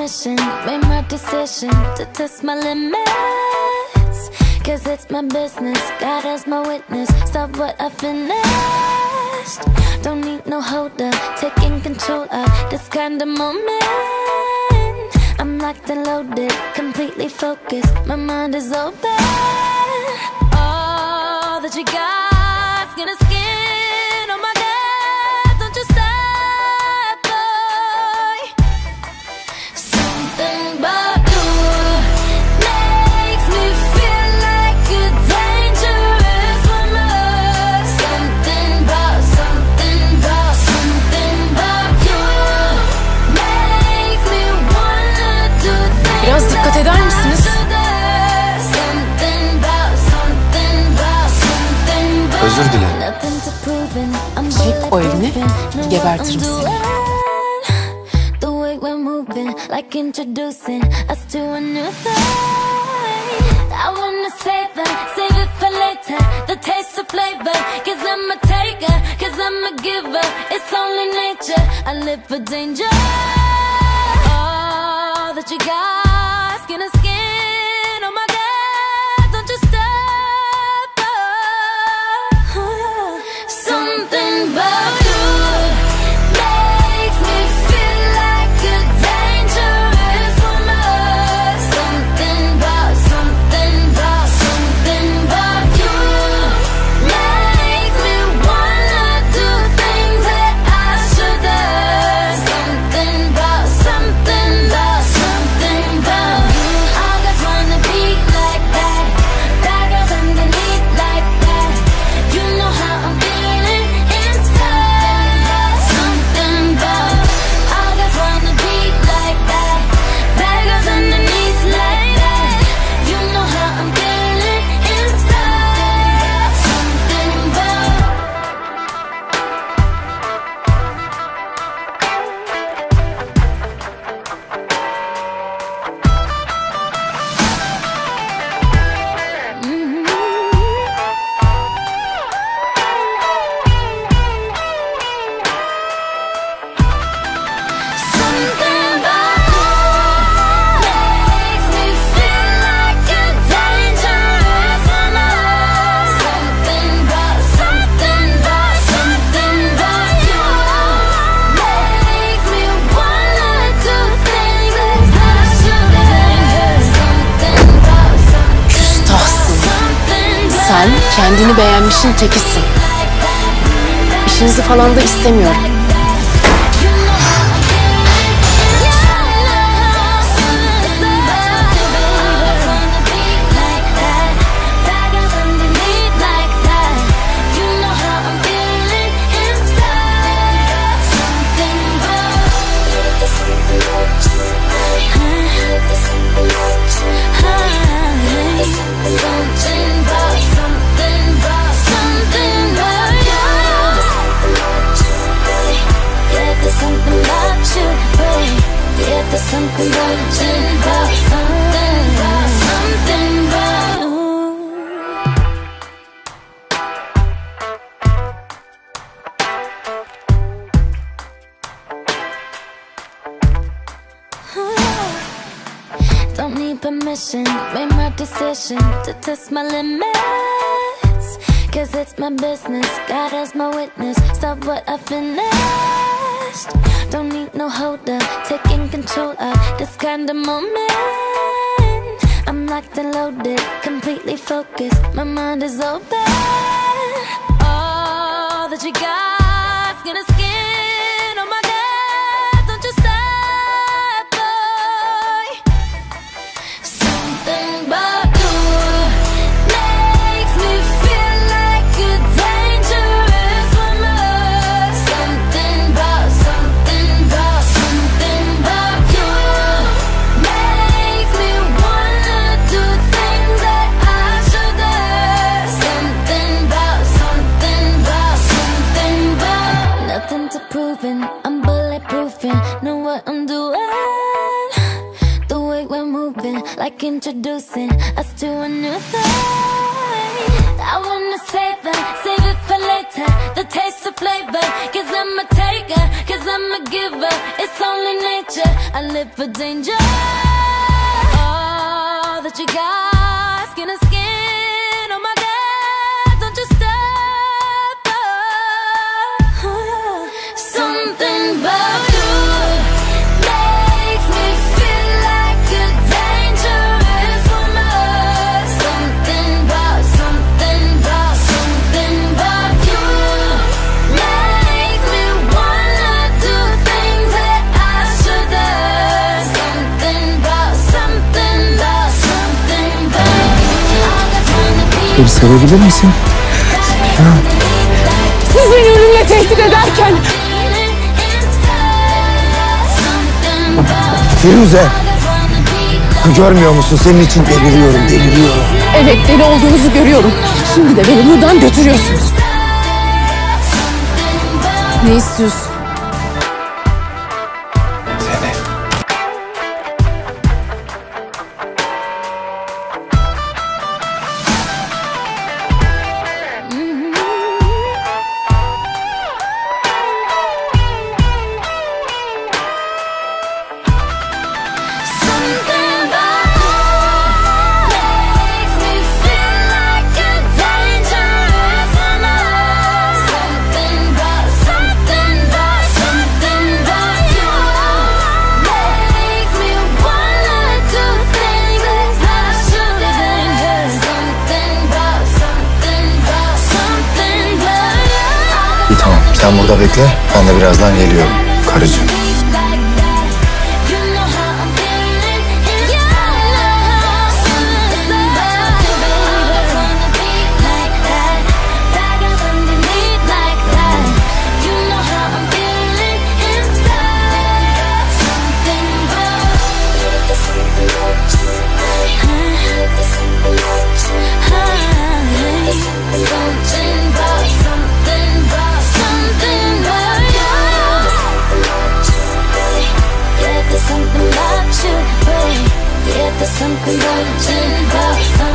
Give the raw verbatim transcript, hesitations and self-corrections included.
permission, made my decision to test my limits. Cause it's my business, God as my witness. Stop what I finished. Don't need no holder, taking control of this kind of moment. I'm locked and loaded, completely focused, my mind is open. All that you got, skin to skin, oh my God, don't you stop, boy. Something about you makes me feel like a dangerous woman. Something about, something about, something about you makes me wanna do things. Biraz dikkat eder misiniz? Özür dilerim. Çek o elini, gebertirim seni. Like introducing us to a new thing. I wanna save it, save it for later. The taste of flavor, cause I'm a taker, cause I'm a giver. It's only nature, I live for danger. All that you got, skin to skin, oh my God, don't you stop, oh. Something about you makes me feel like a dangerous woman. Something about, something about, something about you makes me wanna do things that I shouldn't. Something about, something about, something about you. All guys wanna be like that, bad girls underneath like that. You know how I'm feeling inside. Something about, all guys wanna be like that, bad girls underneath like that. You know how I'm feeling inside. Something about. Mm-hmm. Something about you makes me feel like a dangerous woman. Something about, something about, something about you makes me wanna do things that I shouldn't. Something about, something Küstahsın. about, Sen kendini beğenmişin tekisin. İşinizi falan da istemiyorum. There's something about you, about something, about something about you. Don't need permission, made my decision to test my limits. Cause it's my business, God as my witness. Stop what I finished. Don't need no holder, taking control of this kind of moment. I'm locked and loaded, completely focused, my mind is open. All that you got, skin to skin, oh my God, don't you stop, boy. Something about you makes me feel like a dangerous woman. Something about, something about, something about you makes me wanna do things that I shouldn't. Something about, something about, something about. Nothing to proving, I'm bulletproofing, know what I'm doing. The way we're moving, like introducing us to a new thing. I wanna save it, save it for later. The taste of flavor, cause I'm a taker, cause I'm a giver. It's only nature, I live for danger. All that you got, skin to skin. Oh my God, don't you stop. Oh, something about you makes me feel like a dangerous woman. Something about, something about, something about you makes me wanna do things that I shouldn't. Something about, something about, something about you. Beni sevebilir misin? Sizi ölümle tehdit ederken Firuze, görmüyor musun? Senin için deliriyorum, deliriyorum. evet deli olduğunuzu görüyorum. Şimdi de beni buradan götürüyorsunuz. Ne istiyorsun? Seni. Something about you makes me feel like a dangerous woman. Something about, something about, something about you makes me wanna do things that I shouldn't. Something about, something about, something about you. İyi tamam, sen burada bekle. Ben de birazdan geliyorum. Karıcığım. Something about you, babe. Yeah, there's something about you, about